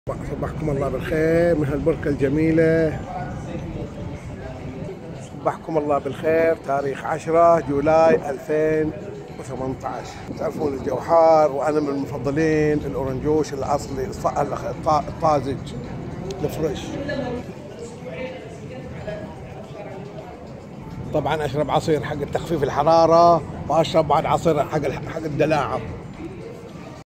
صبحكم الله بالخير من هالبركة الجميلة. صبحكم الله بالخير. تاريخ 10 جولاي 2018. تعرفون الجو حار وأنا من المفضلين الأورنجوش الأصلي الطازج الفريش. طبعا أشرب عصير حق تخفيف الحرارة وأشرب بعد عصير حق الدلاعة.